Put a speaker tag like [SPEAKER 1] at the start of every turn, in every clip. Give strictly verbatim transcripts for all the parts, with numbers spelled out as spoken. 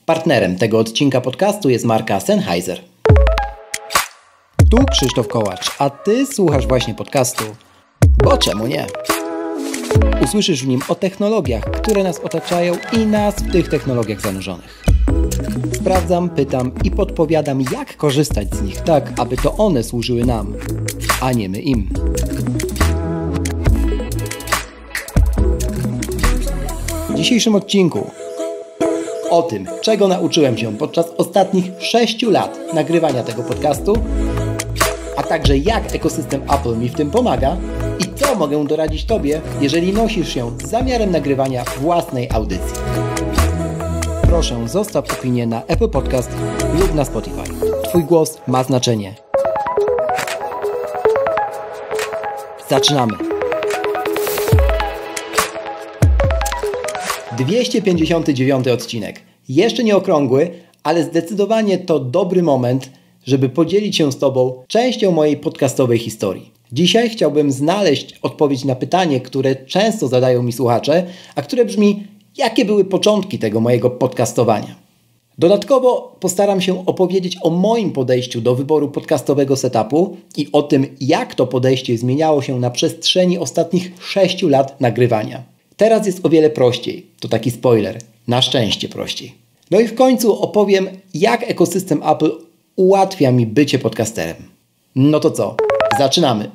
[SPEAKER 1] Partnerem tego odcinka podcastu jest marka Sennheiser. Tu Krzysztof Kołacz, a Ty słuchasz właśnie podcastu, bo czemu nie? Usłyszysz w nim o technologiach, które nas otaczają i nas w tych technologiach zanurzonych. Sprawdzam, pytam i podpowiadam, jak korzystać z nich tak, aby to one służyły nam, a nie my im. W dzisiejszym odcinku o tym, czego nauczyłem się podczas ostatnich sześciu lat nagrywania tego podcastu, a także jak ekosystem Apple mi w tym pomaga i co mogę doradzić Tobie, jeżeli nosisz się z zamiarem nagrywania własnej audycji. Proszę, zostaw opinię na Apple Podcast lub na Spotify. Twój głos ma znaczenie. Zaczynamy! dwieście pięćdziesiąty dziewiąty odcinek. Jeszcze nie okrągły, ale zdecydowanie to dobry moment, żeby podzielić się z Tobą częścią mojej podcastowej historii. Dzisiaj chciałbym znaleźć odpowiedź na pytanie, które często zadają mi słuchacze, a które brzmi: jakie były początki tego mojego podcastowania? Dodatkowo postaram się opowiedzieć o moim podejściu do wyboru podcastowego setupu i o tym, jak to podejście zmieniało się na przestrzeni ostatnich sześciu lat nagrywania. Teraz jest o wiele prościej. To taki spoiler. Na szczęście prościej. No i w końcu opowiem, jak ekosystem Apple ułatwia mi bycie podcasterem. No to co? Zaczynamy!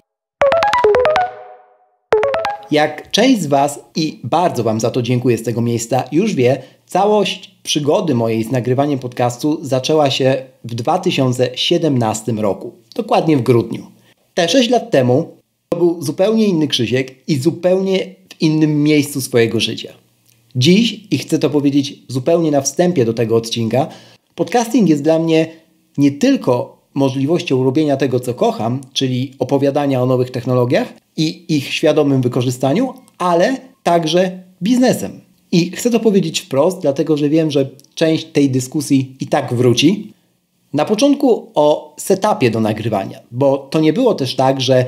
[SPEAKER 1] Jak część z Was, i bardzo Wam za to dziękuję z tego miejsca, już wie, całość przygody mojej z nagrywaniem podcastu zaczęła się w dwa tysiące siedemnastym roku. Dokładnie w grudniu. Te sześć lat temu to był zupełnie inny Krzysiek i zupełnie w innym miejscu swojego życia. Dziś, i chcę to powiedzieć zupełnie na wstępie do tego odcinka, podcasting jest dla mnie nie tylko możliwością robienia tego, co kocham, czyli opowiadania o nowych technologiach i ich świadomym wykorzystaniu, ale także biznesem. I chcę to powiedzieć wprost, dlatego że wiem, że część tej dyskusji i tak wróci. Na początku o setupie do nagrywania, bo to nie było też tak, że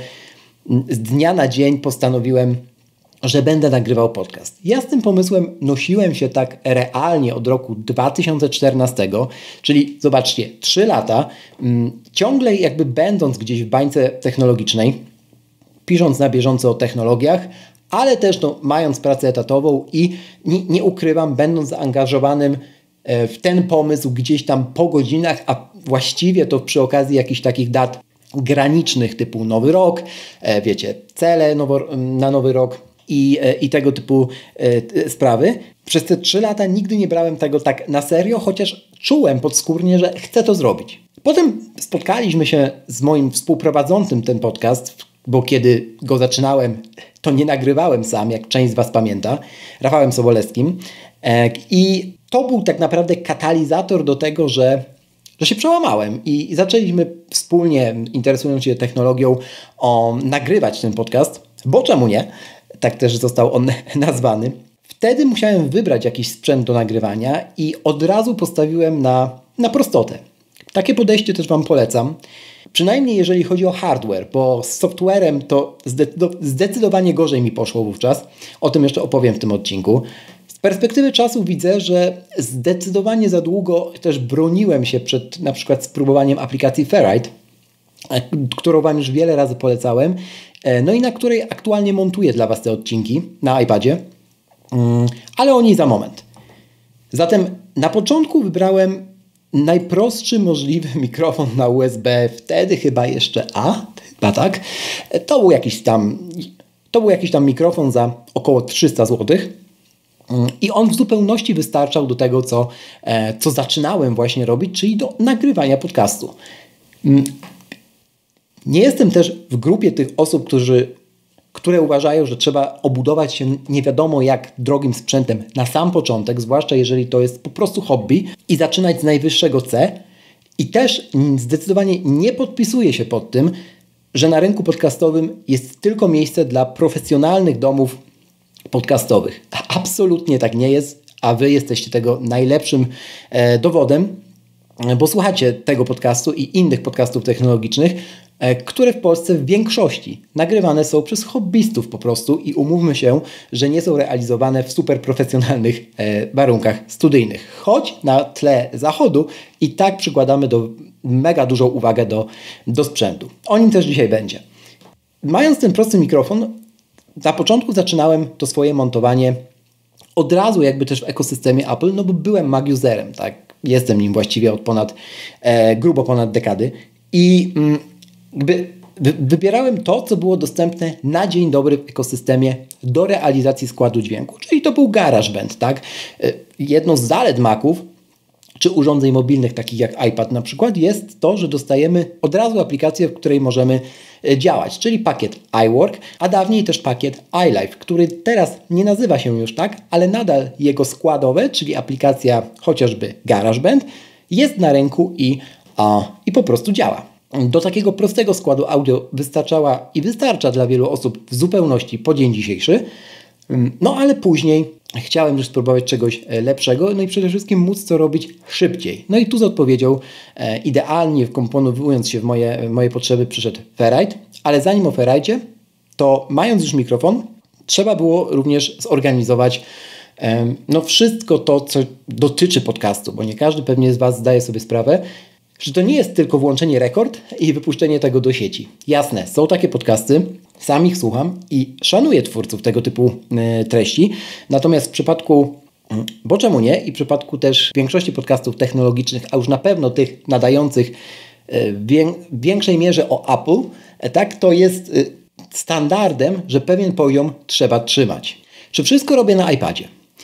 [SPEAKER 1] z dnia na dzień postanowiłem, że będę nagrywał podcast. Ja z tym pomysłem nosiłem się tak realnie od roku dwa tysiące czternastego, czyli zobaczcie, trzy lata, mm, ciągle jakby będąc gdzieś w bańce technologicznej, pisząc na bieżąco o technologiach, ale też no, mając pracę etatową i nie, nie ukrywam, będąc zaangażowanym w ten pomysł gdzieś tam po godzinach, a właściwie to przy okazji jakichś takich dat granicznych typu Nowy Rok, wiecie, cele nowo, na Nowy Rok, I, i tego typu e, sprawy. Przez te trzy lata nigdy nie brałem tego tak na serio, chociaż czułem podskórnie, że chcę to zrobić. Potem spotkaliśmy się z moim współprowadzącym ten podcast, bo kiedy go zaczynałem, to nie nagrywałem sam, jak część z Was pamięta, Rafałem Sobolewskim. E, I to był tak naprawdę katalizator do tego, że, że się przełamałem i, i zaczęliśmy wspólnie, interesując się technologią, o, nagrywać ten podcast, bo czemu nie? Tak też został on nazwany. Wtedy musiałem wybrać jakiś sprzęt do nagrywania i od razu postawiłem na, na prostotę. Takie podejście też Wam polecam. Przynajmniej jeżeli chodzi o hardware, bo z softwarem to zdecydowanie gorzej mi poszło wówczas. O tym jeszcze opowiem w tym odcinku. Z perspektywy czasu widzę, że zdecydowanie za długo też broniłem się przed na przykład spróbowaniem aplikacji Ferrite, którą Wam już wiele razy polecałem, no i na której aktualnie montuję dla Was te odcinki na iPadzie, ale o niej za moment. Zatem na początku wybrałem najprostszy możliwy mikrofon na U S B, wtedy chyba jeszcze A, chyba tak. To był jakiś tam, to był jakiś tam mikrofon za około trzysta złotych i on w zupełności wystarczał do tego, co, co zaczynałem właśnie robić, czyli do nagrywania podcastu. Nie jestem też w grupie tych osób, którzy, które uważają, że trzeba obudować się nie wiadomo jak drogim sprzętem na sam początek, zwłaszcza jeżeli to jest po prostu hobby i zaczynać z najwyższego C. I też zdecydowanie nie podpisuję się pod tym, że na rynku podcastowym jest tylko miejsce dla profesjonalnych domów podcastowych. Absolutnie tak nie jest, a Wy jesteście tego najlepszym e, dowodem, bo słuchacie tego podcastu i innych podcastów technologicznych, które w Polsce w większości nagrywane są przez hobbystów po prostu i umówmy się, że nie są realizowane w super profesjonalnych warunkach studyjnych. Choć na tle zachodu i tak przykładamy do, mega dużą uwagę do, do sprzętu. O nim też dzisiaj będzie. Mając ten prosty mikrofon, na początku zaczynałem to swoje montowanie od razu jakby też w ekosystemie Apple, no bo byłem Mac userem, tak? Jestem nim właściwie od ponad, e, grubo ponad dekady i mm, jakby wy, wybierałem to, co było dostępne na dzień dobry w ekosystemie do realizacji składu dźwięku, czyli to był GarageBand, tak? E, jedną z zalet Maców czy urządzeń mobilnych takich jak iPad na przykład jest to, że dostajemy od razu aplikację, w której możemy działać, czyli pakiet iWork, a dawniej też pakiet iLife, który teraz nie nazywa się już tak, ale nadal jego składowe, czyli aplikacja chociażby GarageBand jest na rynku i, a, i po prostu działa. Do takiego prostego składu audio wystarczała i wystarcza dla wielu osób w zupełności po dzień dzisiejszy, no ale później chciałem już spróbować czegoś lepszego, no i przede wszystkim móc to robić szybciej. No i tu z odpowiedzią e, idealnie wkomponowując się w moje, moje potrzeby przyszedł Ferrite, ale zanim o Ferrite, to mając już mikrofon, trzeba było również zorganizować e, no wszystko to, co dotyczy podcastu, bo nie każdy pewnie z Was zdaje sobie sprawę, że to nie jest tylko włączenie rekord i wypuszczenie tego do sieci. Jasne, są takie podcasty, sam ich słucham i szanuję twórców tego typu y, treści, natomiast w przypadku, bo czemu nie, i w przypadku też większości podcastów technologicznych, a już na pewno tych nadających y, wię, w większej mierze o Apple, y, tak, to jest y, standardem, że pewien poziom trzeba trzymać. Czy wszystko robię na iPadzie?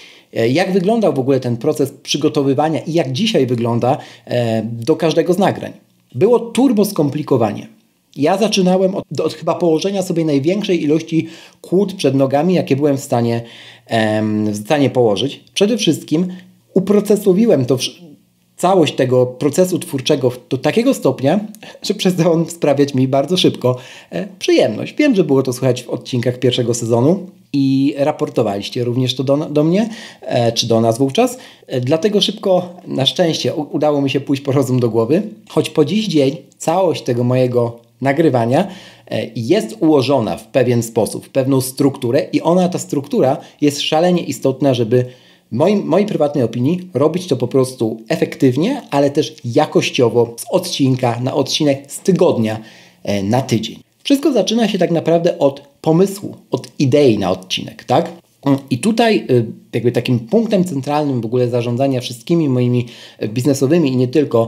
[SPEAKER 1] Jak wyglądał w ogóle ten proces przygotowywania i jak dzisiaj wygląda e, do każdego z nagrań? Było turbo skomplikowanie. Ja zaczynałem od, od chyba położenia sobie największej ilości kłód przed nogami, jakie byłem w stanie, e, w stanie położyć. Przede wszystkim uprocesowiłem to, całość tego procesu twórczego do takiego stopnia, że przestał on sprawiać mi bardzo szybko e, przyjemność. Wiem, że było to słychać w odcinkach pierwszego sezonu i raportowaliście również to do, do mnie, e, czy do nas wówczas. E, dlatego szybko, na szczęście, u, udało mi się pójść po rozum do głowy, choć po dziś dzień całość tego mojego nagrywania e, jest ułożona w pewien sposób, w pewną strukturę i ona, ta struktura jest szalenie istotna, żeby w moim, mojej prywatnej opinii robić to po prostu efektywnie, ale też jakościowo z odcinka na odcinek, z tygodnia e, na tydzień. Wszystko zaczyna się tak naprawdę od pomysłu, od idei na odcinek, tak? I tutaj jakby takim punktem centralnym w ogóle zarządzania wszystkimi moimi biznesowymi i nie tylko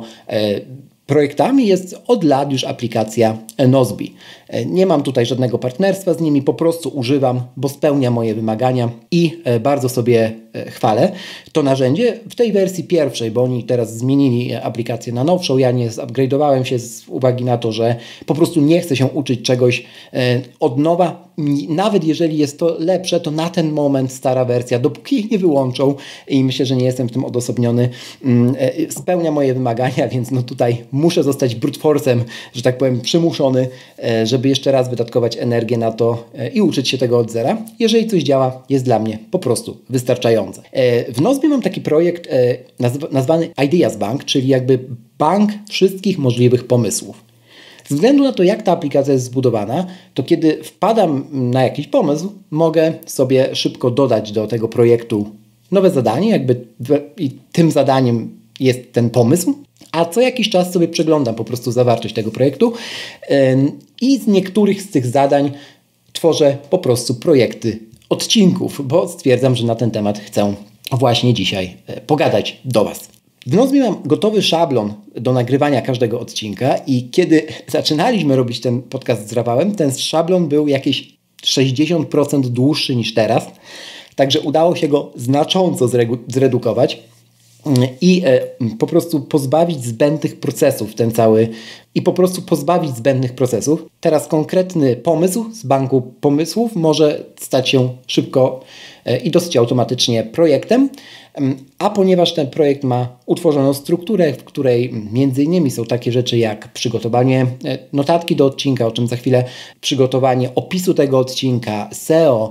[SPEAKER 1] projektami jest od lat już aplikacja Nozbe. Nie mam tutaj żadnego partnerstwa z nimi, po prostu używam, bo spełnia moje wymagania i bardzo sobie chwalę to narzędzie w tej wersji pierwszej, bo oni teraz zmienili aplikację na nowszą. Ja nie zupgrade'owałem się z uwagi na to, że po prostu nie chcę się uczyć czegoś od nowa. Nawet jeżeli jest to lepsze, to na ten moment stara wersja, dopóki ich nie wyłączą i myślę, że nie jestem w tym odosobniony, spełnia moje wymagania, więc no tutaj muszę zostać brute force'em, że tak powiem, przymuszony, żeby jeszcze raz wydatkować energię na to i uczyć się tego od zera. Jeżeli coś działa, jest dla mnie po prostu wystarczające. W Nozbe mam taki projekt nazwany Ideas Bank, czyli jakby bank wszystkich możliwych pomysłów. Ze względu na to, jak ta aplikacja jest zbudowana, to kiedy wpadam na jakiś pomysł, mogę sobie szybko dodać do tego projektu nowe zadanie, jakby i tym zadaniem jest ten pomysł, a co jakiś czas sobie przeglądam po prostu zawartość tego projektu i z niektórych z tych zadań tworzę po prostu projekty odcinków, bo stwierdzam, że na ten temat chcę właśnie dzisiaj pogadać do Was. W Nozbe mam gotowy szablon do nagrywania każdego odcinka i kiedy zaczynaliśmy robić ten podcast z Rafałem, ten szablon był jakieś sześćdziesiąt procent dłuższy niż teraz, także udało się go znacząco zredukować i po prostu pozbawić zbędnych procesów ten cały i po prostu pozbawić zbędnych procesów. Teraz konkretny pomysł z banku pomysłów może stać się szybko i dosyć automatycznie projektem. A ponieważ ten projekt ma utworzoną strukturę, w której między innymi są takie rzeczy jak przygotowanie notatki do odcinka, o czym za chwilę, przygotowanie opisu tego odcinka, S E O,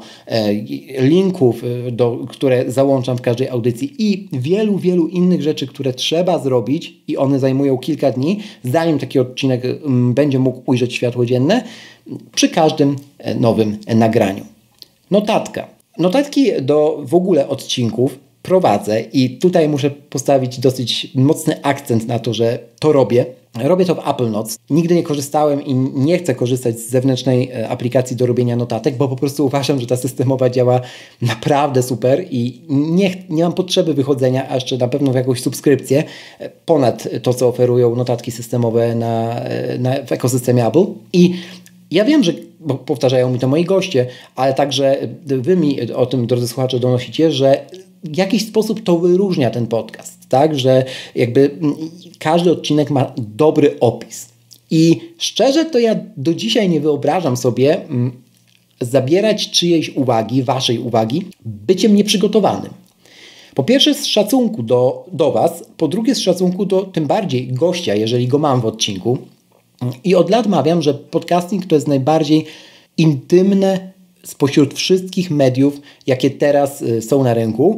[SPEAKER 1] linków, do, które załączam w każdej audycji i wielu, wielu innych rzeczy, które trzeba zrobić i one zajmują kilka dni, zanim taki odcinek będzie mógł ujrzeć światło dzienne przy każdym nowym nagraniu. Notatka. Notatki do w ogóle odcinków prowadzę i tutaj muszę postawić dosyć mocny akcent na to, że to robię. Robię to w Apple Notes. Nigdy nie korzystałem i nie chcę korzystać z zewnętrznej aplikacji do robienia notatek, bo po prostu uważam, że ta systemowa działa naprawdę super i nie, nie mam potrzeby wychodzenia, a jeszcze na pewno w jakąś subskrypcję ponad to, co oferują notatki systemowe na, na, w ekosystemie Apple. I ja wiem, że bo powtarzają mi to moi goście, ale także wy mi o tym, drodzy słuchacze, donosicie, że w jakiś sposób to wyróżnia ten podcast, tak, że jakby każdy odcinek ma dobry opis. I szczerze to ja do dzisiaj nie wyobrażam sobie mm, zabierać czyjejś uwagi, waszej uwagi, byciem nieprzygotowanym. Po pierwsze z szacunku do, do was, po drugie z szacunku do tym bardziej gościa, jeżeli go mam w odcinku. I od lat mawiam, że podcasting to jest najbardziej intymne spośród wszystkich mediów, jakie teraz są na rynku.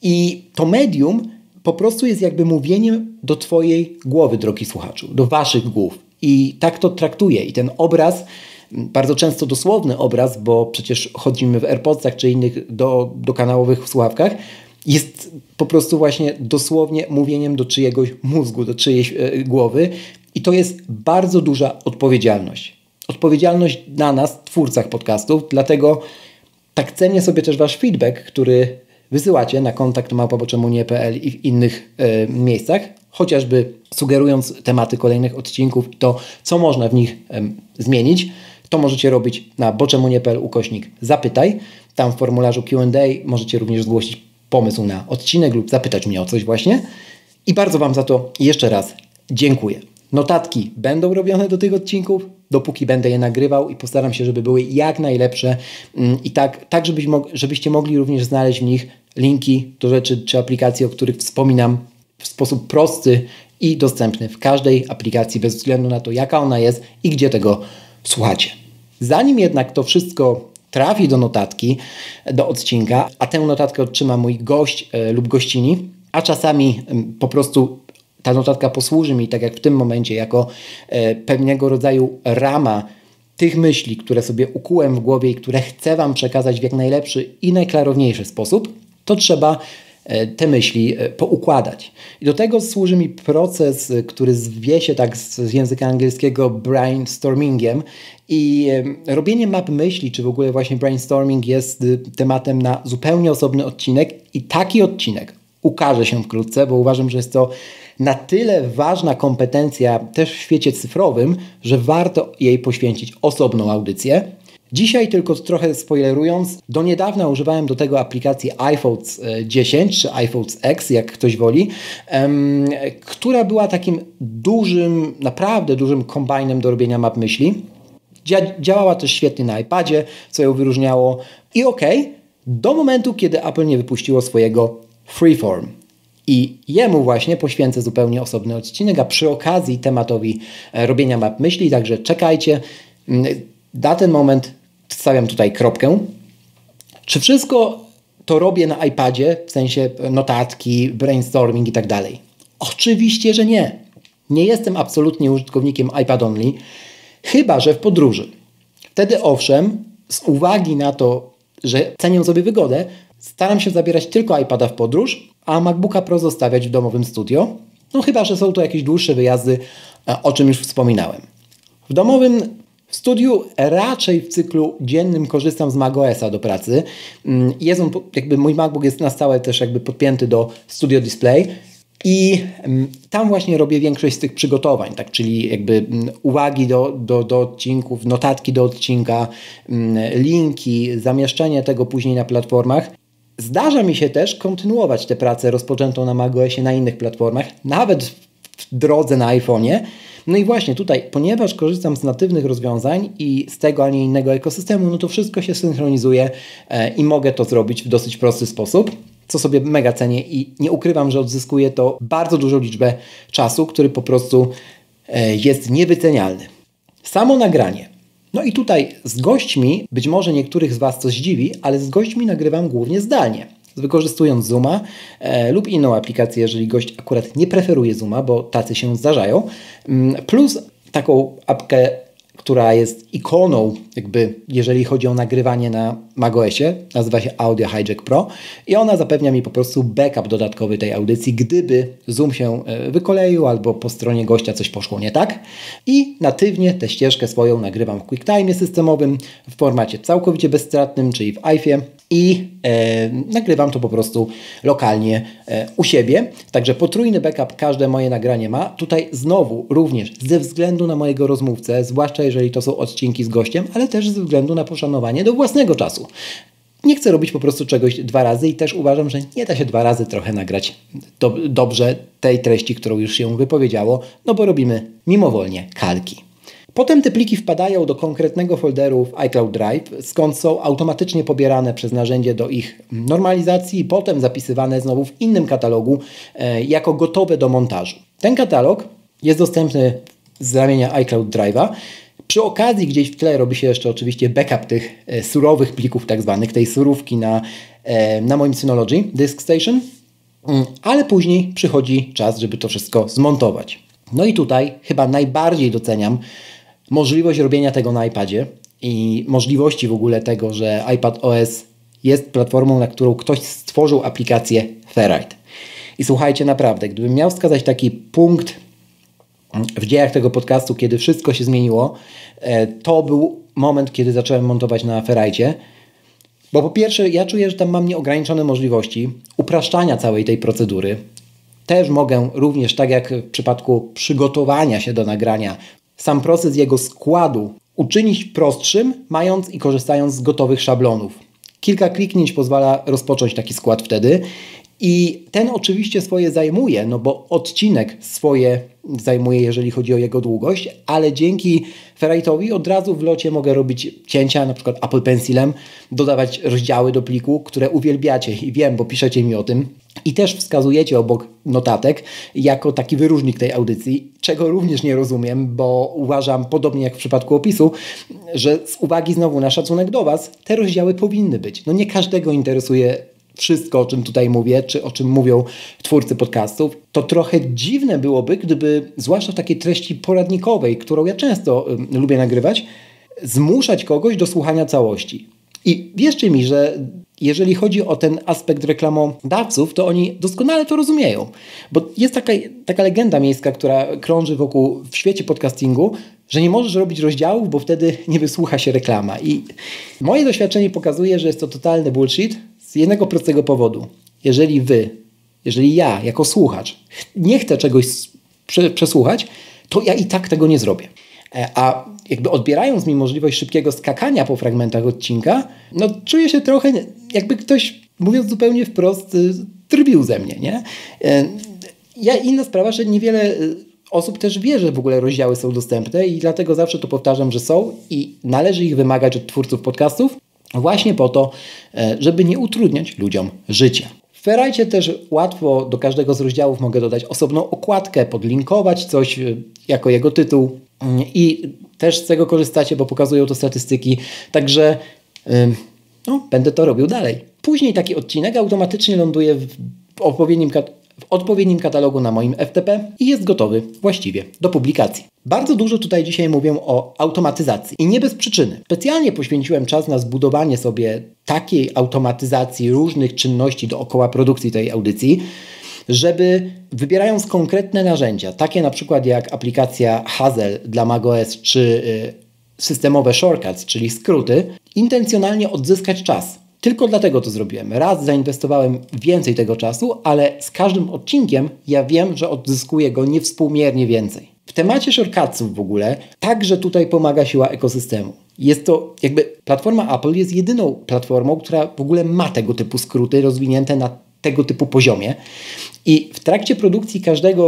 [SPEAKER 1] I to medium po prostu jest jakby mówieniem do twojej głowy, drogi słuchaczu, do waszych głów. I tak to traktuję. I ten obraz, bardzo często dosłowny obraz, bo przecież chodzimy w AirPodsach czy innych do, do kanałowych słuchawkach, jest po prostu właśnie dosłownie mówieniem do czyjegoś mózgu, do czyjejś e, głowy. I to jest bardzo duża odpowiedzialność. Odpowiedzialność na nas, twórcach podcastów, dlatego tak cenię sobie też wasz feedback, który wysyłacie na kontakt małpa bo czemu nie kropka pe el i w innych e, miejscach, chociażby sugerując tematy kolejnych odcinków i to, co można w nich e, zmienić. To możecie robić na bo czemu nie kropka pe el ukośnik zapytaj. Tam w formularzu Q and A możecie również zgłosić pomysł na odcinek lub zapytać mnie o coś właśnie. I bardzo wam za to jeszcze raz dziękuję. Notatki będą robione do tych odcinków, dopóki będę je nagrywał i postaram się, żeby były jak najlepsze i tak, tak żebyś mog- żebyście mogli również znaleźć w nich linki do rzeczy czy aplikacji, o których wspominam w sposób prosty i dostępny w każdej aplikacji, bez względu na to, jaka ona jest i gdzie tego słuchacie. Zanim jednak to wszystko trafi do notatki, do odcinka, a tę notatkę otrzyma mój gość e, lub gościni, a czasami e, po prostu ta notatka posłuży mi, tak jak w tym momencie, jako e, pewnego rodzaju rama tych myśli, które sobie ukułem w głowie i które chcę wam przekazać w jak najlepszy i najklarowniejszy sposób, to trzeba e, te myśli e, poukładać. I do tego służy mi proces, który zwie się tak z, z języka angielskiego brainstormingiem. I e, robienie map myśli, czy w ogóle właśnie brainstorming jest y, tematem na zupełnie osobny odcinek i taki odcinek ukaże się wkrótce, bo uważam, że jest to na tyle ważna kompetencja też w świecie cyfrowym, że warto jej poświęcić osobną audycję. Dzisiaj tylko trochę spoilerując, do niedawna używałem do tego aplikacji iPhones dziesięć czy iPhones X, jak ktoś woli, um, która była takim dużym, naprawdę dużym kombajnem do robienia map myśli. Dzia- działała też świetnie na iPadzie, co ją wyróżniało. I okej, okay, do momentu, kiedy Apple nie wypuściło swojego Freeform. I jemu właśnie poświęcę zupełnie osobny odcinek, a przy okazji tematowi robienia map myśli, także czekajcie. Na ten moment stawiam tutaj kropkę. Czy wszystko to robię na iPadzie, w sensie notatki, brainstorming i tak dalej? Oczywiście, że nie. Nie jestem absolutnie użytkownikiem iPad only, chyba że w podróży. Wtedy owszem, z uwagi na to, że cenię sobie wygodę, staram się zabierać tylko iPada w podróż, a MacBooka Pro zostawiać w domowym studio. No chyba że są to jakieś dłuższe wyjazdy, o czym już wspominałem. W domowym studiu raczej w cyklu dziennym korzystam z macOSa do pracy. Jest on, jakby mój MacBook jest na stałe też jakby podpięty do Studio Display i tam właśnie robię większość z tych przygotowań, tak, czyli jakby uwagi do, do, do odcinków, notatki do odcinka, linki, zamieszczenie tego później na platformach. Zdarza mi się też kontynuować tę pracę rozpoczętą na macOSie na innych platformach, nawet w drodze na iPhone'ie. No i właśnie tutaj, ponieważ korzystam z natywnych rozwiązań i z tego, a nie innego ekosystemu, no to wszystko się synchronizuje e, i mogę to zrobić w dosyć prosty sposób, co sobie mega cenię i nie ukrywam, że odzyskuję to bardzo dużą liczbę czasu, który po prostu e, jest niewycenialny. Samo nagranie. No i tutaj z gośćmi, być może niektórych z Was to zdziwi, ale z gośćmi nagrywam głównie zdalnie. Wykorzystując Zooma e, lub inną aplikację, jeżeli gość akurat nie preferuje Zooma, bo tacy się zdarzają, plus taką apkę, która jest ikoną, jakby jeżeli chodzi o nagrywanie na macOSie, nazywa się Audio Hijack Pro i ona zapewnia mi po prostu backup dodatkowy tej audycji, gdyby Zoom się wykoleił albo po stronie gościa coś poszło nie tak. I natywnie tę ścieżkę swoją nagrywam w QuickTime systemowym w formacie całkowicie bezstratnym, czyli w iPhone i e, nagrywam to po prostu lokalnie e, u siebie. Także potrójny backup każde moje nagranie ma. Tutaj znowu również ze względu na mojego rozmówcę, zwłaszcza jeżeli to są odcinki z gościem, ale też ze względu na poszanowanie do własnego czasu. Nie chcę robić po prostu czegoś dwa razy i też uważam, że nie da się dwa razy trochę nagrać do, dobrze tej treści, którą już się wypowiedziało, no bo robimy mimowolnie kalki. Potem te pliki wpadają do konkretnego folderu w iCloud Drive, skąd są automatycznie pobierane przez narzędzie do ich normalizacji i potem zapisywane znowu w innym katalogu e, jako gotowe do montażu. Ten katalog jest dostępny z ramienia iCloud Drive'a. Przy okazji gdzieś w tle robi się jeszcze oczywiście backup tych e, surowych plików tak zwanych, tej surówki na, e, na moim Synology Disk Station, mm, ale później przychodzi czas, żeby to wszystko zmontować. No i tutaj chyba najbardziej doceniam możliwość robienia tego na iPadzie i możliwości w ogóle tego, że iPadOS jest platformą, na którą ktoś stworzył aplikację Ferrite. I słuchajcie, naprawdę, gdybym miał wskazać taki punkt w dziejach tego podcastu, kiedy wszystko się zmieniło, to był moment, kiedy zacząłem montować na Ferrite. Bo po pierwsze, ja czuję, że tam mam nieograniczone możliwości upraszczania całej tej procedury. Też mogę również, tak jak w przypadku przygotowania się do nagrania, sam proces jego składu uczynić prostszym, mając i korzystając z gotowych szablonów. Kilka kliknięć pozwala rozpocząć taki skład wtedy i ten oczywiście swoje zajmuje, no bo odcinek swoje zajmuje, jeżeli chodzi o jego długość, ale dzięki Ferrite'owi od razu w locie mogę robić cięcia, na przykład Apple Pencilem, dodawać rozdziały do pliku, które uwielbiacie i wiem, bo piszecie mi o tym. I też wskazujecie obok notatek jako taki wyróżnik tej audycji, czego również nie rozumiem, bo uważam, podobnie jak w przypadku opisu, że z uwagi znowu na szacunek do Was, te rozdziały powinny być. No nie każdego interesuje wszystko, o czym tutaj mówię, czy o czym mówią twórcy podcastów. To trochę dziwne byłoby, gdyby, zwłaszcza w takiej treści poradnikowej, którą ja często y, lubię nagrywać, zmuszać kogoś do słuchania całości. I wierzcie mi, że jeżeli chodzi o ten aspekt reklamodawców, to oni doskonale to rozumieją. Bo jest taka, taka legenda miejska, która krąży wokół w świecie podcastingu, że nie możesz robić rozdziałów, bo wtedy nie wysłucha się reklama. I moje doświadczenie pokazuje, że jest to totalny bullshit z jednego prostego powodu. Jeżeli wy, jeżeli ja jako słuchacz nie chcę czegoś przesłuchać, to ja i tak tego nie zrobię. A jakby odbierając mi możliwość szybkiego skakania po fragmentach odcinka, no czuję się trochę jakby ktoś, mówiąc zupełnie wprost, drbił ze mnie, nie? Ja, inna sprawa, że niewiele osób też wie, że w ogóle rozdziały są dostępne i dlatego zawsze to powtarzam, że są i należy ich wymagać od twórców podcastów właśnie po to, żeby nie utrudniać ludziom życia. W Ferrite też łatwo do każdego z rozdziałów mogę dodać osobną okładkę, podlinkować coś jako jego tytuł i też z tego korzystacie, bo pokazują to statystyki. Także no, będę to robił dalej. Później taki odcinek automatycznie ląduje w odpowiednim, w odpowiednim katalogu na moim F T P i jest gotowy właściwie do publikacji. Bardzo dużo tutaj dzisiaj mówię o automatyzacji i nie bez przyczyny. Specjalnie poświęciłem czas na zbudowanie sobie takiej automatyzacji różnych czynności dookoła produkcji tej audycji, żeby wybierając konkretne narzędzia, takie na przykład jak aplikacja Hazel dla macOS czy y, systemowe shortcuts, czyli skróty, intencjonalnie odzyskać czas. Tylko dlatego to zrobiłem. Raz zainwestowałem więcej tego czasu, ale z każdym odcinkiem ja wiem, że odzyskuję go niewspółmiernie więcej. W temacie shortcutsów w ogóle także tutaj pomaga siła ekosystemu. Jest to jakby platforma Apple jest jedyną platformą, która w ogóle ma tego typu skróty rozwinięte na tego typu poziomie i w trakcie produkcji każdego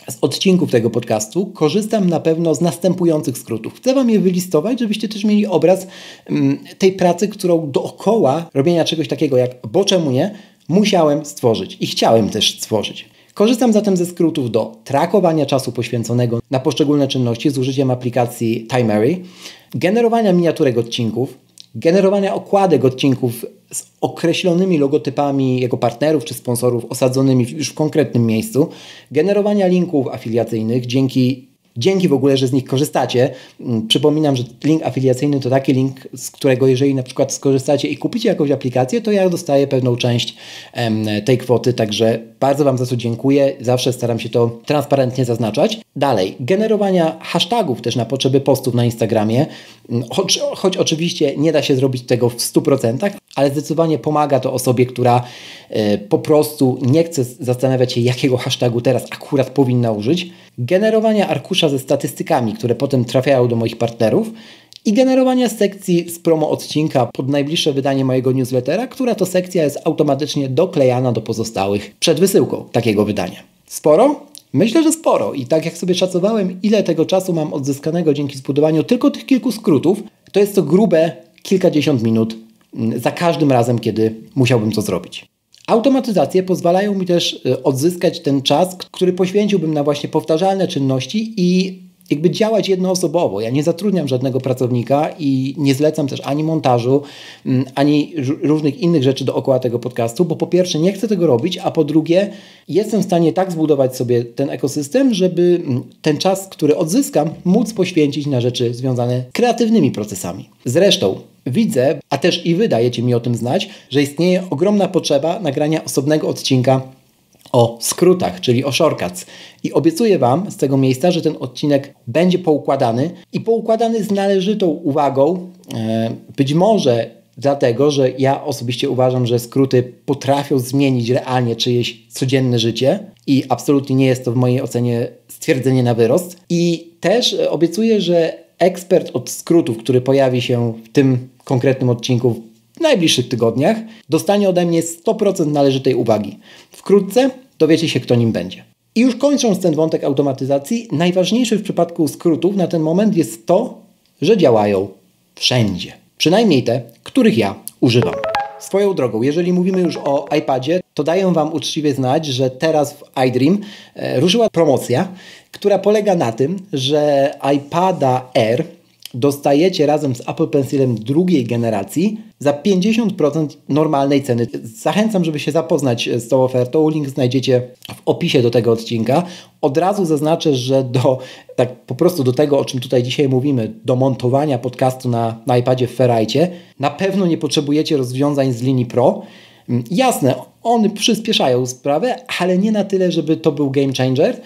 [SPEAKER 1] z odcinków tego podcastu korzystam na pewno z następujących skrótów. Chcę Wam je wylistować, żebyście też mieli obraz um, tej pracy, którą dookoła robienia czegoś takiego jak bo czemu nie, musiałem stworzyć i chciałem też stworzyć. Korzystam zatem ze skrótów do trakowania czasu poświęconego na poszczególne czynności z użyciem aplikacji Timery, generowania miniaturek odcinków, generowania okładek odcinków z określonymi logotypami jego partnerów czy sponsorów osadzonymi już w konkretnym miejscu, generowania linków afiliacyjnych dzięki Dzięki w ogóle, że z nich korzystacie. Przypominam, że link afiliacyjny to taki link, z którego jeżeli na przykład skorzystacie i kupicie jakąś aplikację, to ja dostaję pewną część em, tej kwoty, także bardzo Wam za to dziękuję. Zawsze staram się to transparentnie zaznaczać. Dalej, generowania hashtagów też na potrzeby postów na Instagramie, choć, choć oczywiście nie da się zrobić tego w stu procentach, ale zdecydowanie pomaga to osobie, która y, po prostu nie chce zastanawiać się, jakiego hashtagu teraz akurat powinna użyć. Generowania arkusza ze statystykami, które potem trafiają do moich partnerów i generowania sekcji z promo odcinka pod najbliższe wydanie mojego newslettera, która to sekcja jest automatycznie doklejana do pozostałych przed wysyłką takiego wydania. Sporo? Myślę, że sporo i tak jak sobie szacowałem, ile tego czasu mam odzyskanego dzięki zbudowaniu tylko tych kilku skrótów, to jest to grube kilkadziesiąt minut za każdym razem, kiedy musiałbym to zrobić. Automatyzacje pozwalają mi też odzyskać ten czas, który poświęciłbym na właśnie powtarzalne czynności i jakby działać jednoosobowo. Ja nie zatrudniam żadnego pracownika i nie zlecam też ani montażu, ani różnych innych rzeczy dookoła tego podcastu, bo po pierwsze nie chcę tego robić, a po drugie jestem w stanie tak zbudować sobie ten ekosystem, żeby ten czas, który odzyskam, móc poświęcić na rzeczy związane z kreatywnymi procesami. Zresztą widzę, a też i wy dajecie mi o tym znać, że istnieje ogromna potrzeba nagrania osobnego odcinka o skrótach, czyli o shortcuts. I obiecuję Wam z tego miejsca, że ten odcinek będzie poukładany i poukładany z należytą uwagą. Być może dlatego, że ja osobiście uważam, że skróty potrafią zmienić realnie czyjeś codzienne życie i absolutnie nie jest to w mojej ocenie stwierdzenie na wyrost. I też obiecuję, że ekspert od skrótów, który pojawi się w tym konkretnym odcinku w najbliższych tygodniach, dostanie ode mnie sto procent należytej uwagi. Wkrótce dowiecie się, kto nim będzie. I już kończąc ten wątek automatyzacji, najważniejszy w przypadku skrótów na ten moment jest to, że działają wszędzie. Przynajmniej te, których ja używam. Swoją drogą, jeżeli mówimy już o iPadzie, to daję Wam uczciwie znać, że teraz w iDream e, ruszyła promocja, która polega na tym, że iPada Air dostajecie razem z Apple Pencilem drugiej generacji za pięćdziesiąt procent normalnej ceny. Zachęcam, żeby się zapoznać z tą ofertą. Link znajdziecie w opisie do tego odcinka. Od razu zaznaczę, że do, tak po prostu do tego, o czym tutaj dzisiaj mówimy, do montowania podcastu na, na iPadzie w Ferrite, na pewno nie potrzebujecie rozwiązań z linii Pro. Jasne, one przyspieszają sprawę, ale nie na tyle, żeby to był game changer.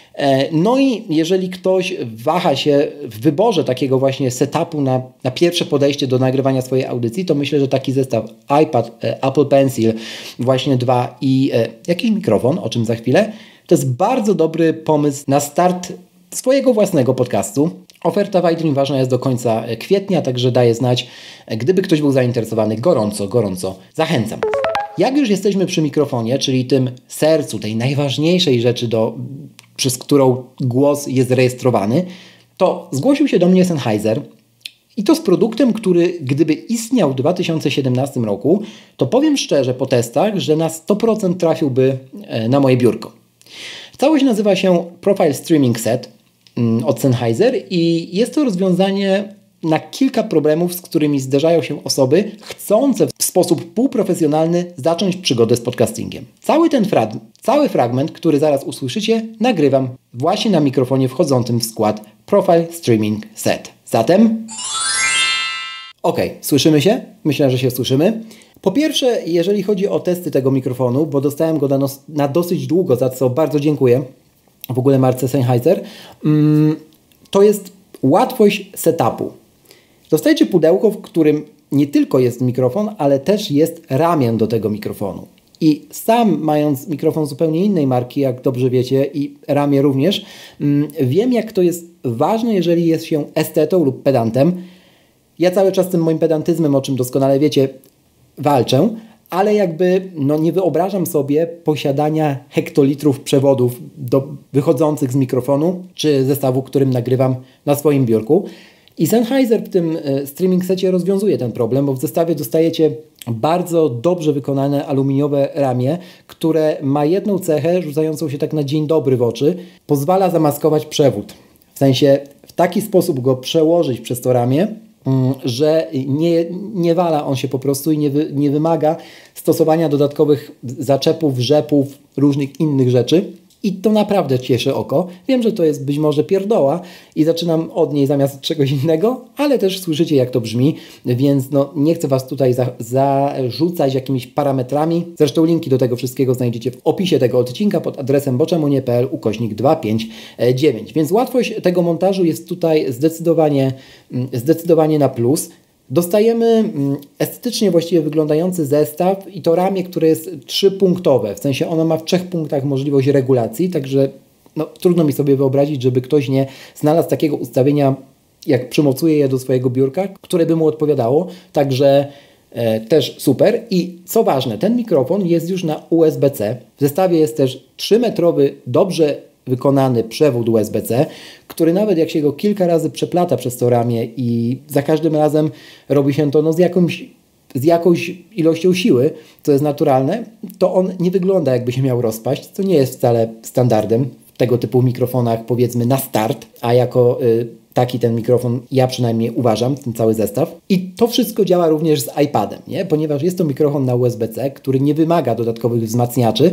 [SPEAKER 1] No i jeżeli ktoś waha się w wyborze takiego właśnie setupu na, na pierwsze podejście do nagrywania swojej audycji, to myślę, że taki zestaw iPad, Apple Pencil właśnie dwa i e, jakiś mikrofon, o czym za chwilę, to jest bardzo dobry pomysł na start swojego własnego podcastu. Oferta w iDream ważna jest do końca kwietnia, także daję znać, gdyby ktoś był zainteresowany, gorąco, gorąco zachęcam. Jak już jesteśmy przy mikrofonie, czyli tym sercu, tej najważniejszej rzeczy, do, przez którą głos jest rejestrowany, to zgłosił się do mnie Sennheiser i to z produktem, który gdyby istniał w dwa tysiące siedemnastym roku, to powiem szczerze po testach, że na sto procent trafiłby na moje biurko. Całość nazywa się Profile Streaming Set od Sennheiser i jest to rozwiązanie na kilka problemów, z którymi zderzają się osoby chcące w sposób półprofesjonalny zacząć przygodę z podcastingiem. Cały ten frag- cały fragment, który zaraz usłyszycie, nagrywam właśnie na mikrofonie wchodzącym w skład Profile Streaming Set. Zatem... Ok, słyszymy się? Myślę, że się słyszymy. Po pierwsze, jeżeli chodzi o testy tego mikrofonu, bo dostałem go na, nos- na dosyć długo, za co bardzo dziękuję w ogóle marce Sennheiser, mm, to jest łatwość setupu. Dostajecie pudełko, w którym nie tylko jest mikrofon, ale też jest ramię do tego mikrofonu. I sam, mając mikrofon zupełnie innej marki, jak dobrze wiecie, i ramię również, mm, wiem, jak to jest ważne, jeżeli jest się estetą lub pedantem. Ja cały czas tym moim pedantyzmem, o czym doskonale wiecie, walczę, ale jakby no nie wyobrażam sobie posiadania hektolitrów przewodów do, wychodzących z mikrofonu czy zestawu, którym nagrywam na swoim biurku. I Sennheiser w tym streaming secie rozwiązuje ten problem, bo w zestawie dostajecie bardzo dobrze wykonane aluminiowe ramię, które ma jedną cechę rzucającą się tak na dzień dobry w oczy. Pozwala zamaskować przewód. W sensie w taki sposób go przełożyć przez to ramię, że nie, nie wala on się po prostu i nie, wy, nie wymaga stosowania dodatkowych zaczepów, rzepów, różnych innych rzeczy. I to naprawdę cieszy oko. Wiem, że to jest być może pierdoła i zaczynam od niej zamiast czegoś innego, ale też słyszycie, jak to brzmi, więc no, nie chcę Was tutaj za, zarzucać jakimiś parametrami. Zresztą linki do tego wszystkiego znajdziecie w opisie tego odcinka pod adresem boczemunie.pl ukośnik dwieście pięćdziesiąt dziewięć. Więc łatwość tego montażu jest tutaj zdecydowanie, zdecydowanie na plus. Dostajemy estetycznie właściwie wyglądający zestaw i to ramię, które jest trzypunktowe. W sensie ono ma w trzech punktach możliwość regulacji, także no, trudno mi sobie wyobrazić, żeby ktoś nie znalazł takiego ustawienia, jak przymocuje je do swojego biurka, które by mu odpowiadało. Także e, też super. I co ważne, ten mikrofon jest już na U S B C. W zestawie jest też trzymetrowy, dobrze wykonany przewód U S B C, który nawet jak się go kilka razy przeplata przez to ramię i za każdym razem robi się to no, z, jakąś, z jakąś ilością siły, co jest naturalne, to on nie wygląda, jakby się miał rozpaść, co nie jest wcale standardem w tego typu mikrofonach, powiedzmy na start, a jako y, taki ten mikrofon ja przynajmniej uważam, ten cały zestaw. I to wszystko działa również z iPadem, nie? Ponieważ jest to mikrofon na U S B C, który nie wymaga dodatkowych wzmacniaczy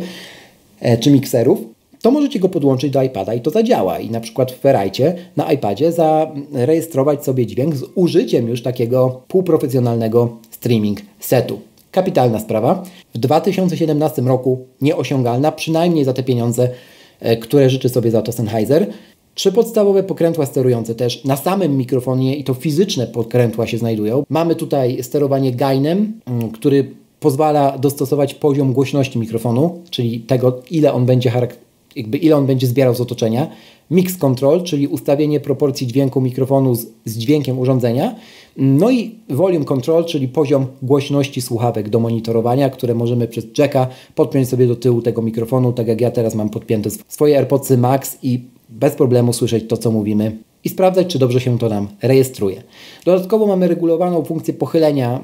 [SPEAKER 1] e, czy mikserów, to możecie go podłączyć do iPada i to zadziała. I na przykład w Ferrite na iPadzie zarejestrować sobie dźwięk z użyciem już takiego półprofesjonalnego streaming setu. Kapitalna sprawa. W dwa tysiące siedemnastym roku nieosiągalna, przynajmniej za te pieniądze, które życzy sobie za to Sennheiser. Trzy podstawowe pokrętła sterujące też na samym mikrofonie i to fizyczne pokrętła się znajdują. Mamy tutaj sterowanie gainem, który pozwala dostosować poziom głośności mikrofonu, czyli tego, ile on będzie charakteryzował, jakby ile on będzie zbierał z otoczenia. Mix control, czyli ustawienie proporcji dźwięku mikrofonu z, z dźwiękiem urządzenia. No i volume control, czyli poziom głośności słuchawek do monitorowania, które możemy przez jacka podpiąć sobie do tyłu tego mikrofonu, tak jak ja teraz mam podpięte swoje AirPodsy Max i bez problemu słyszeć to, co mówimy i sprawdzać, czy dobrze się to nam rejestruje. Dodatkowo mamy regulowaną funkcję pochylenia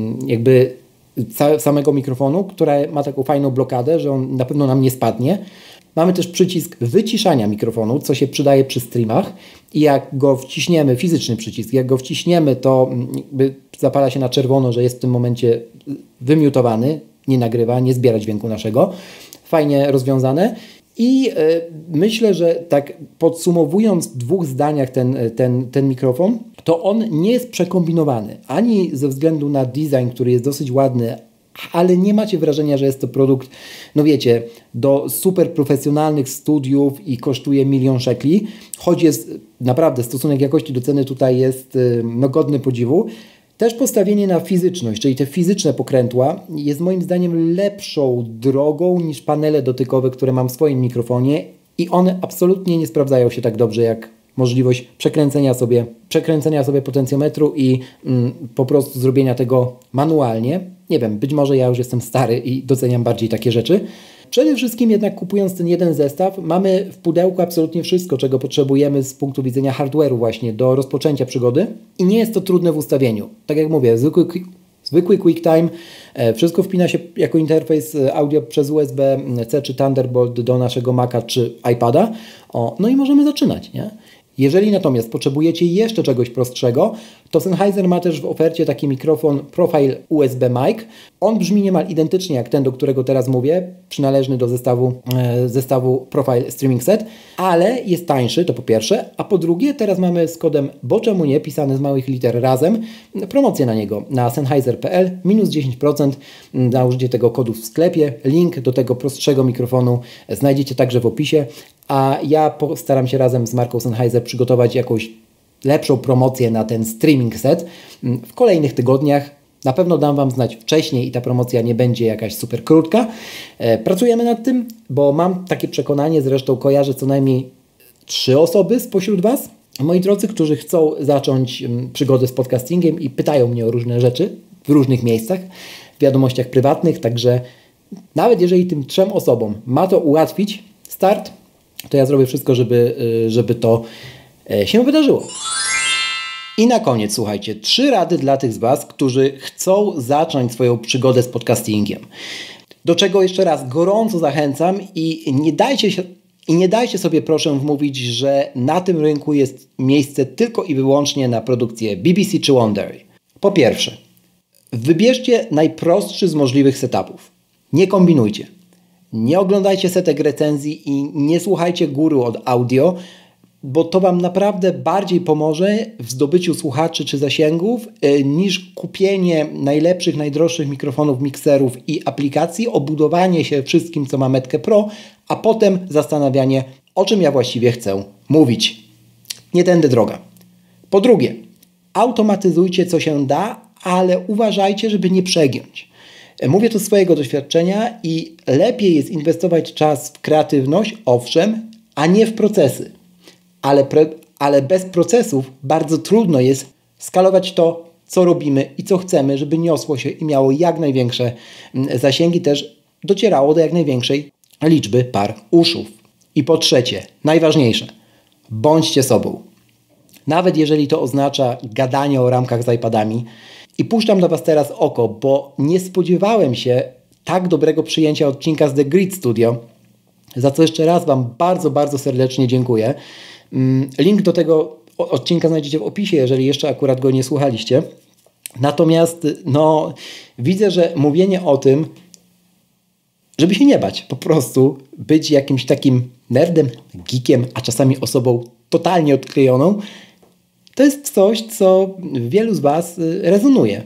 [SPEAKER 1] jakby samego mikrofonu, która ma taką fajną blokadę, że on na pewno nam nie spadnie. Mamy też przycisk wyciszania mikrofonu, co się przydaje przy streamach i jak go wciśniemy, fizyczny przycisk, jak go wciśniemy, to jakby zapala się na czerwono, że jest w tym momencie wymiutowany, nie nagrywa, nie zbiera dźwięku naszego. Fajnie rozwiązane. I y, myślę, że tak podsumowując w dwóch zdaniach ten, ten, ten mikrofon, to on nie jest przekombinowany, ani ze względu na design, który jest dosyć ładny, ale nie macie wrażenia, że jest to produkt, no wiecie, do super profesjonalnych studiów i kosztuje milion szekli, choć jest naprawdę stosunek jakości do ceny tutaj jest no, godny podziwu. Też postawienie na fizyczność, czyli te fizyczne pokrętła jest moim zdaniem lepszą drogą niż panele dotykowe, które mam w swoim mikrofonie i one absolutnie nie sprawdzają się tak dobrze jak możliwość przekręcenia sobie, przekręcenia sobie potencjometru i mm, po prostu zrobienia tego manualnie. Nie wiem, być może ja już jestem stary i doceniam bardziej takie rzeczy. Przede wszystkim jednak kupując ten jeden zestaw, mamy w pudełku absolutnie wszystko, czego potrzebujemy z punktu widzenia hardware'u właśnie do rozpoczęcia przygody i nie jest to trudne w ustawieniu. Tak jak mówię, zwykły, zwykły QuickTime, e, wszystko wpina się jako interfejs audio przez U S B C czy Thunderbolt do naszego Maca czy iPada. O, no i możemy zaczynać, nie? Jeżeli natomiast potrzebujecie jeszcze czegoś prostszego, to Sennheiser ma też w ofercie taki mikrofon Profile U S B Mic. On brzmi niemal identycznie jak ten, do którego teraz mówię, przynależny do zestawu, e, zestawu Profile Streaming Set, ale jest tańszy, to po pierwsze, a po drugie teraz mamy z kodem boczemunie, pisany z małych liter razem, promocję na niego na sennheiser kropka p l, minus dziesięć procent na użycie tego kodu w sklepie. Link do tego prostszego mikrofonu znajdziecie także w opisie, a ja postaram się razem z marką Sennheiser przygotować jakąś lepszą promocję na ten streaming set w kolejnych tygodniach. Na pewno dam Wam znać wcześniej i ta promocja nie będzie jakaś super krótka. Pracujemy nad tym, bo mam takie przekonanie, zresztą kojarzę co najmniej trzy osoby spośród Was, moi drodzy, którzy chcą zacząć przygodę z podcastingiem i pytają mnie o różne rzeczy w różnych miejscach, w wiadomościach prywatnych, także nawet jeżeli tym trzem osobom ma to ułatwić start, to ja zrobię wszystko, żeby, żeby to się wydarzyło. I na koniec, słuchajcie, trzy rady dla tych z Was, którzy chcą zacząć swoją przygodę z podcastingiem. Do czego jeszcze raz gorąco zachęcam i nie dajcie się, i nie dajcie sobie proszę wmówić, że na tym rynku jest miejsce tylko i wyłącznie na produkcję B B C czy Wondery. Po pierwsze, wybierzcie najprostszy z możliwych setupów. Nie kombinujcie. Nie oglądajcie setek recenzji i nie słuchajcie guru od audio, bo to Wam naprawdę bardziej pomoże w zdobyciu słuchaczy czy zasięgów niż kupienie najlepszych, najdroższych mikrofonów, mikserów i aplikacji, obudowanie się wszystkim, co ma Metkę Pro, a potem zastanawianie, o czym ja właściwie chcę mówić. Nie tędy droga. Po drugie, automatyzujcie co się da, ale uważajcie, żeby nie przegiąć. Mówię to z swojego doświadczenia i lepiej jest inwestować czas w kreatywność, owszem, a nie w procesy. Ale, pre, ale bez procesów bardzo trudno jest skalować to, co robimy i co chcemy, żeby niosło się i miało jak największe zasięgi, też docierało do jak największej liczby par uszów. I po trzecie, najważniejsze, bądźcie sobą. Nawet jeżeli to oznacza gadanie o ramkach z iPadami. I puszczam do Was teraz oko, bo nie spodziewałem się tak dobrego przyjęcia odcinka z The Grid Studio, za co jeszcze raz Wam bardzo, bardzo serdecznie dziękuję. Link do tego odcinka znajdziecie w opisie, jeżeli jeszcze akurat go nie słuchaliście. Natomiast no, widzę, że mówienie o tym, żeby się nie bać, po prostu być jakimś takim nerdem, geekiem, a czasami osobą totalnie odklejoną, to jest coś, co wielu z Was rezonuje.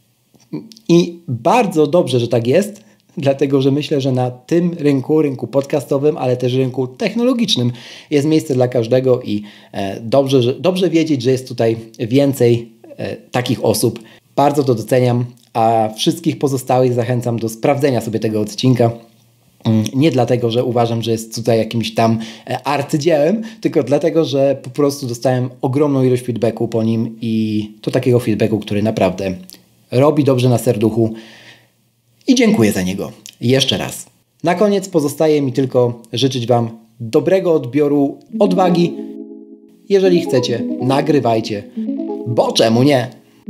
[SPEAKER 1] I bardzo dobrze, że tak jest, dlatego że myślę, że na tym rynku, rynku podcastowym, ale też rynku technologicznym jest miejsce dla każdego i dobrze, że, dobrze wiedzieć, że jest tutaj więcej takich osób. Bardzo to doceniam, a wszystkich pozostałych zachęcam do sprawdzenia sobie tego odcinka. Nie dlatego, że uważam, że jest tutaj jakimś tam arcydziełem, tylko dlatego, że po prostu dostałem ogromną ilość feedbacku po nim i to takiego feedbacku, który naprawdę robi dobrze na serduchu i dziękuję za niego jeszcze raz. Na koniec pozostaje mi tylko życzyć Wam dobrego odbioru odwagi. Jeżeli chcecie, nagrywajcie, bo czemu nie?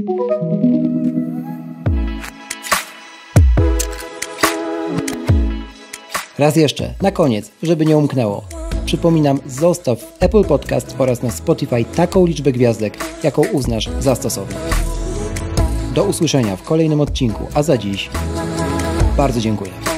[SPEAKER 1] Raz jeszcze, na koniec, żeby nie umknęło. Przypominam, zostaw w Apple Podcast oraz na Spotify taką liczbę gwiazdek, jaką uznasz za stosowną. Do usłyszenia w kolejnym odcinku, a za dziś bardzo dziękuję.